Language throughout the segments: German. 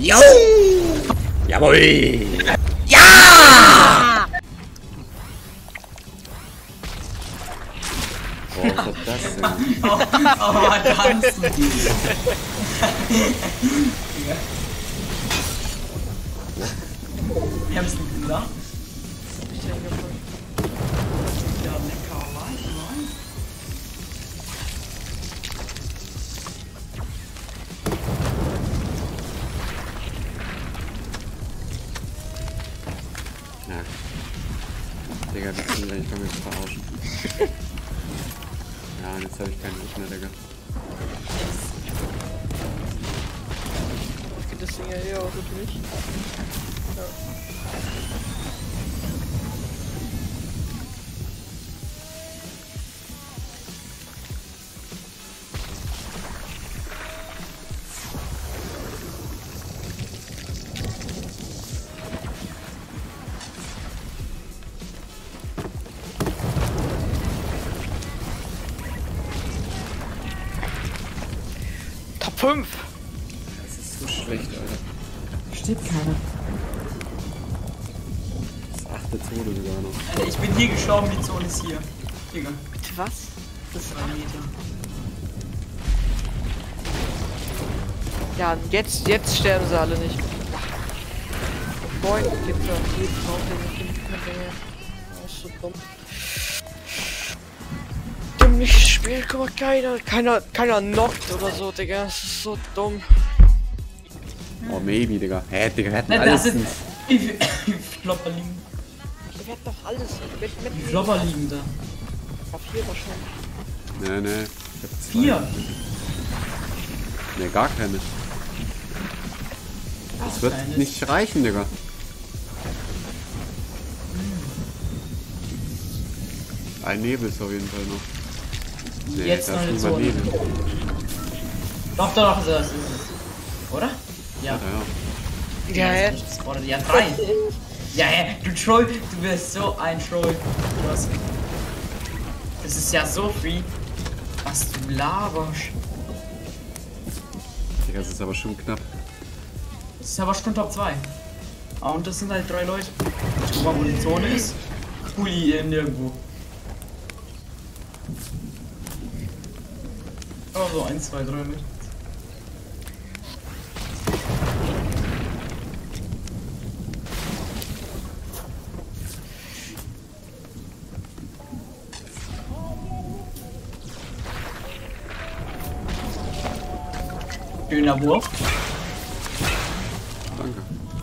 Jo! Jawohl! Ja! Boah, was ist das denn? Oh, tanzen. Ich hab's nicht gesagt. Ja, lecker, weiß. Ja. Digga, das kann gleich damit verarschen. Ja, und jetzt habe ich keinen Lust mehr, Digga. Geht das Ding ja eher auch durch. Ja. Top 5! Das ist so schlecht, Alter. Steht keiner. Das 8. Tode sogar noch. Alter, ich bin hier gestorben, die Zone ist hier. Digga, Bitte was? das ist 3 Meter. Ja, jetzt sterben sie alle nicht. Moin, gibt ja jeden Raum, den ich finde. Das ist so dumm. Dümmliches Spiel, guck mal, keiner knockt oder so, Digga. Das ist so dumm. Oh, maybe, Digga. Hä, Digga, wir hatten Nein, alles. das sind. Wie Flopper liegen. Ich werd doch alles mit Wie Flopper liegen da? auf 4 wahrscheinlich. Nee. Ich hab 4. Nee, gar keine. Das wird Keines. nicht reichen, Digga. Ein Nebel ist auf jeden Fall noch. Nee, Jetzt da noch ist eine niemand Zone. Nebel. Doch, das ist es. Oder? Ja. Ja, ja. Ja, 3. Ja, hä? Du Troll, du wirst so ein Troll. Was? Das ist ja so free. Was du laberst. Digga, das ist aber schon knapp. Das ist aber schon Top 2. Ah, und das sind halt 3 Leute. Guck mal, wo die Zone ist. Pulli nirgendwo. Oh, so 1, 2, 3 mit. Schöner Wurf. Danke.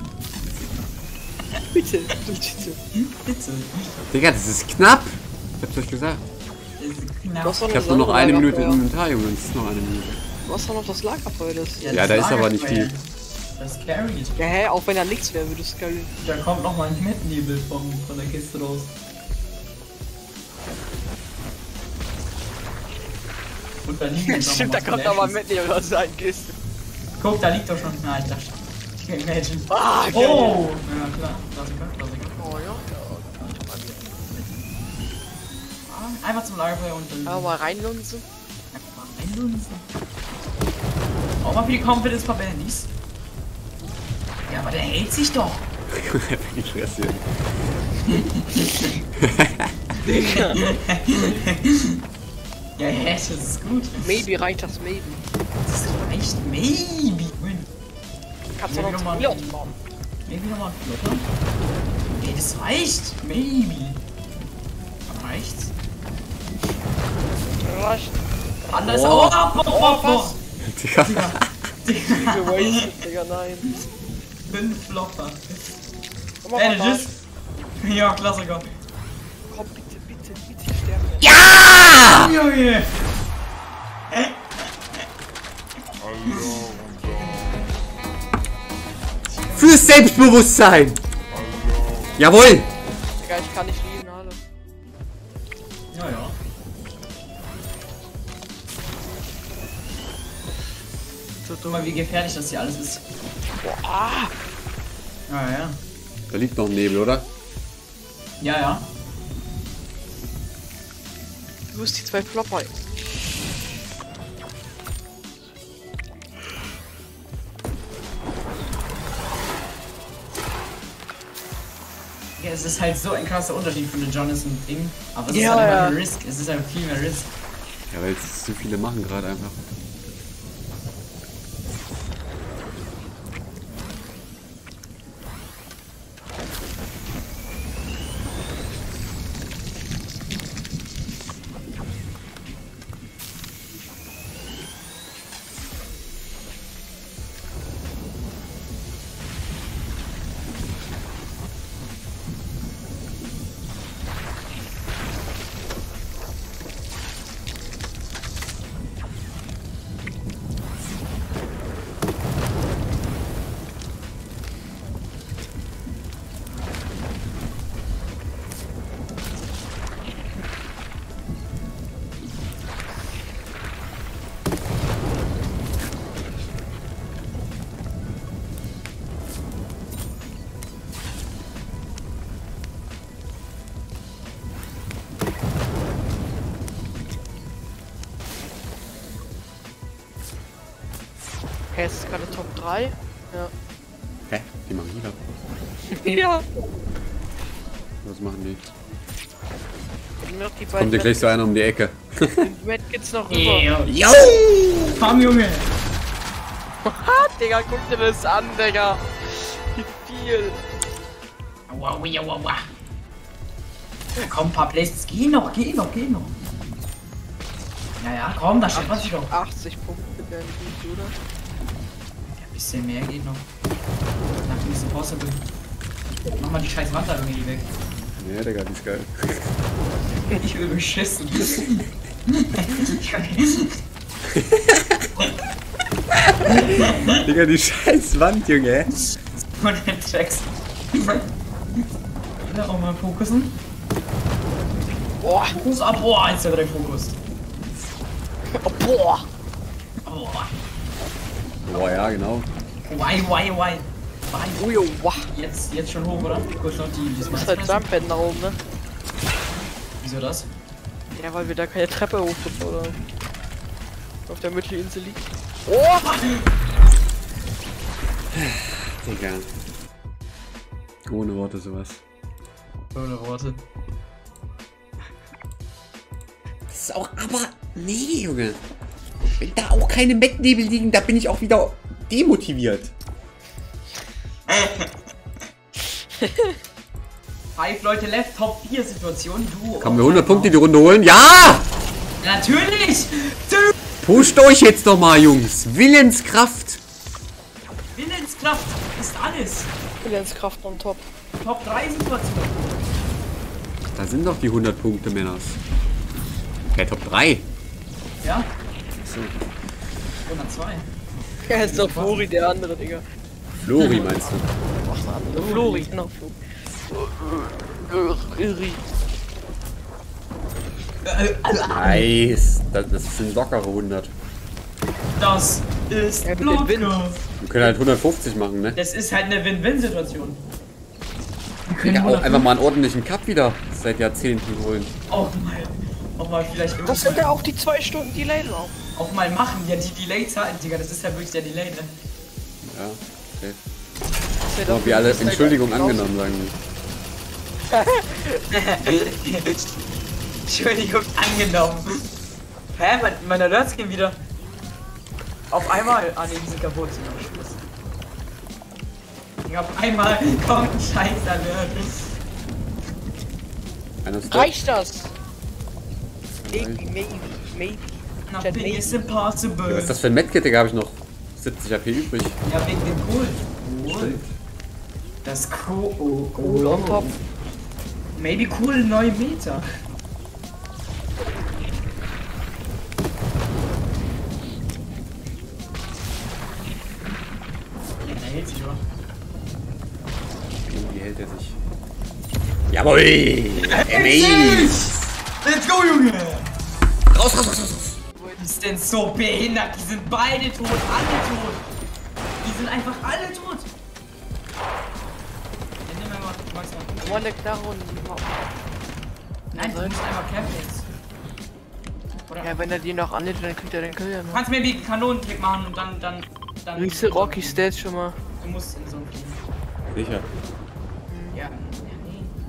Bitte. Bitte. Digga, das ist knapp. Ich hab's euch gesagt. Das ist Du knapp. hast doch Ich noch hab nur noch das eine andere Minute im Lagerfeuer. Inventar, Junge. Das ist noch eine Minute. Du hast doch noch das Lagerfeuer, das. Ja, da ist aber nicht viel. Das carried. Ja, hä, auch wenn da nichts wäre, würde es geil. Da kommt noch mal ein Mettnebel von der Kiste raus. Und da liegt jetzt Stimmt, da noch mal kommt aber Flashes. mit aus seinen Kiste. Guck, da liegt doch schon. Nein, ich dachte. Ich kann imagine. Ah, geil. Oh! Ja, klar. Klassiker. Oh ja. Ah, einfach zum Lagerfeuer und dann. Aber mal reinlunzen. Einfach mal reinlunzen. Auch mal für die Confidence paar Bandys. Ja, aber der hält sich doch. Die Fresse. Ja, das ist gut. Maybe reicht das, maybe. Das reicht. Maybe. Kannst du Ja, noch nochmal. Pilot bauen. Maybe nochmal ein Flotter. Okay, das reicht. Maybe. Reicht's? Reicht. Anders Oh. auch. Oh, was? Digga. Diese Wasted, Digga, nein. 5 Flopper. Komm mal rein. Bandages. Ja, Klassiker. Komm, bitte sterben. Ja! Junge. Fürs Selbstbewusstsein! Jawohl! Digga, ich kann nicht lieben, alle. Ja, ja. Guck mal, wie gefährlich das hier alles ist. Ah! Ja, ja. Da liegt noch ein Nebel, oder? Ja, ja. Du hast die 2 Flopper. Digga, es ist halt so ein krasser Unterschied von den Jonathan-Ding. Aber es ist Ja, halt ja. immer mehr Risk. Es ist halt viel mehr Risk. Ja, weil jetzt zu viele machen gerade einfach. Okay, es ist gerade Top 3. Ja. Hä? Die machen wieder. Ja. Was machen die? Noch die Kommt beiden dir gleich so einer um die Ecke. Medkits noch rüber. Yeah. Yo! Komm, Junge! Ha, Digga, guck dir das an, Digga. Wie viel. Wow, wow, wow, wow. Komm, ein paar Places. Geh noch. Ja, komm, da steht was doch. 80 Punkte wären gut, oder? Ein bisschen mehr geht noch. Nach dem ist possible. Mach mal die scheiß Wand da irgendwie weg. Ja, Digga, die ist geil. Ich will beschissen. Digga, die scheiß Wand, Junge. Und den Text. Da auch mal fokussen. Boah. Fokus ab. Boah, 1, 2, 3, Fokus. Oh, boah. Boah. Boah, ja, genau. Why? Ujo, wow. Jetzt schon hoch, oder? Kurz noch das Das ist halt Jumppad nach oben, ne? Wieso das? Ja, weil wir da keine Treppe hochkommen, oder? Auf der Mittelinsel liegt. Oh! Digga. Ohne Worte sowas. Ohne Worte. Das ist auch, aber, nee, Junge. Wenn da auch keine Mettnebel liegen, da bin ich auch wieder demotiviert. Five Leute left, Top 4 Situation. Du. Können wir 100 Punkte die Runde holen? Ja! Natürlich! Pusht euch jetzt doch mal, Jungs. Willenskraft. Willenskraft ist alles. Willenskraft on top. Top 3 Situation. Da sind doch die 100 Punkte, Männers. Okay, Top 3. Ja, So. 102. Ja, ist doch Flori, der andere, Digga. Flori meinst du? Ach, der andere. Flori, genau, Flori. Nice. Das sind lockere 100. Das ist Ja, mit dem Wind. locker. Wir können halt 150 machen, ne? Das ist halt eine Win-Win-Situation. Wir können Ja, auch 100 einfach mal einen ordentlichen Cup wieder seit Jahrzehnten holen. auch mal vielleicht Das sind ja auch die 2 Stunden Delay drauf. auch mal machen. Ja, die Delay-Zeiten, Digga, das ist ja wirklich der Delay, ne? Ja, okay. Das wär So, doch wie alle das wär Entschuldigung doch angenommen, sagen die. Entschuldigung, angenommen. Hä? Meine Alerts gehen wieder. Auf einmal. Ah, ne, die sind kaputt. Digga, auf einmal kommt ein scheiß Alert. Einer ist Reicht das? Maybe. Nothing is Was ist impossible. das für ein Medkit? Da habe ich noch 70 AP übrig. Ja, wegen dem Kohl. Das Kohl. Cool on top. Maybe cool 9 Meter. Ja, der hält sich, oder? Irgendwie hält er sich. Jawohl. Amazing. Let's go, Junge! Raus. Die sind so behindert, die sind beide tot, alle tot. Die sind einfach alle tot. Ja, nimm mal, Max mal. One der Knarre und... Nein, du musst einfach campen jetzt. Oder? Ja, wenn er die noch anlädt, dann kriegt er den Kill ja Du noch. kannst mir wie Kanonenkick machen und dann. Riese Rocky Stats schon mal. Du musst in so einen fliegen. Sicher. Ja, nee.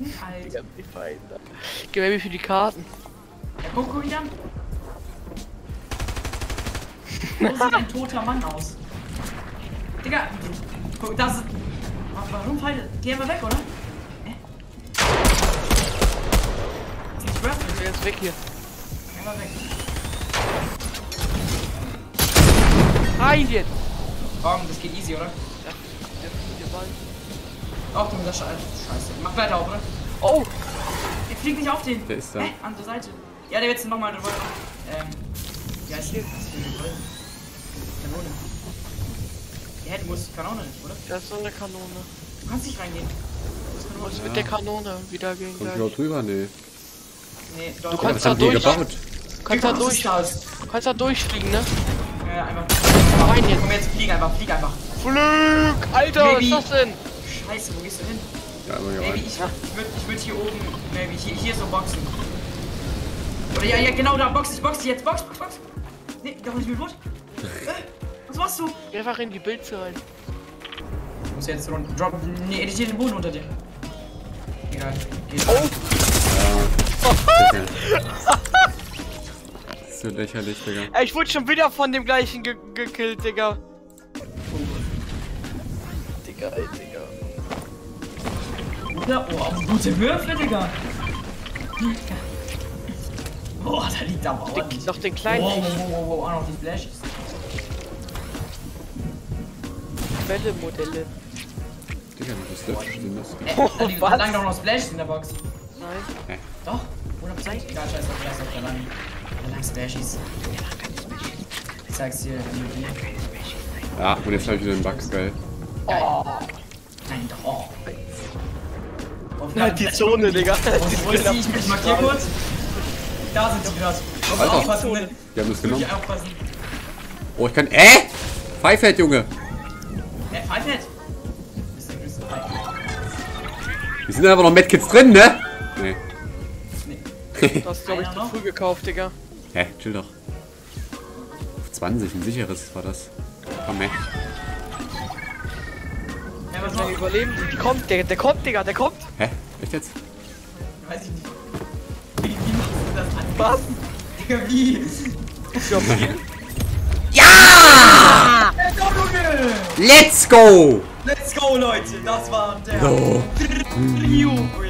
Alter. Die Feinde. Gib mir für die Karten. Ja, guck ihn an. Wo sieht ein toter Mann aus? Digga, guck, das ist... Warum Feinde? Geh einfach weg, oder? Ich schwör's Ich bin jetzt weg hier. einfach weg. Rein jetzt! Komm, das geht easy, oder? Ja, der Ball. Auf dem Scheiße. Mach weiter auf, oder? Oh! Der fliegt nicht auf den. Der ist da. Hä? Andere Seite. Ja, der wird jetzt nochmal eine Revolver. Ja, ist hier. Kanone. Ja, du musst die Kanone nicht, oder? Das ist so eine Kanone. Du kannst nicht reingehen. Du musst mit der Kanone wieder gehen Kommt gleich. überhaupt drüber? Nee. Nee, doch. Du Was kannst da haben die durch. gebaut? Du kannst da durch. Aus. Du kannst da durchfliegen, ne? Einfach. Rein jetzt. Komm jetzt, flieg einfach. Flüg! Alter, Baby. was ist das denn? Scheiße, wo gehst du hin? Ja, aber ja. Maybe, ich würd hier oben, maybe, hier so boxen. Oder ja, genau da, box dich jetzt, box. Nee, doch nicht mit Wut. Was machst du? Geh einfach in die Pilze rein. Ich muss jetzt runter, drop, nee, editier den Boden unter dir. Egal, geht. Oh! Das ist so lächerlich, Digga. Ey, ich wurde schon wieder von dem gleichen gekillt, Digga. Digga, ey, Digga. Ja, oh, gute Würfel, Digga. Boah, da liegt aber ordentlich. Noch den kleinen Wow, auch noch die Splashes. Welle-Modelle. Digga, was läuft denn das? Da lagen doch noch Splashes in der Box. Nein. Doch, 100%. Egal, scheiß auf, da lang Splashies. Ich zeig's dir, Ja, und jetzt halt wieder den Bug, geil. Oh. Nein, doch. Die Zone, Digga. Wo ist die? Ich markier kurz. Da sind sie gerade. Alter. Aufpassen, ne? Wir haben das genommen. Wirklich aufpassen. Oh, ich kann. Pfeifert, Junge! Pfeifert! Wir sind aber noch Medkits drin, ne? Nee. Nee. Du hast, glaube ich, zu früh gekauft, Digga. Hä, chill doch. Auf 20, ein sicheres war das. Komm, ey. Ja, was Der noch? überleben. Der kommt, der kommt, Digga, der kommt. Hä? Echt jetzt? Weiß ich nicht. Wie machst du das an? Was? Digga, wie? Ja! Junge! Let's go! Let's go, Leute! Das war der So. Trio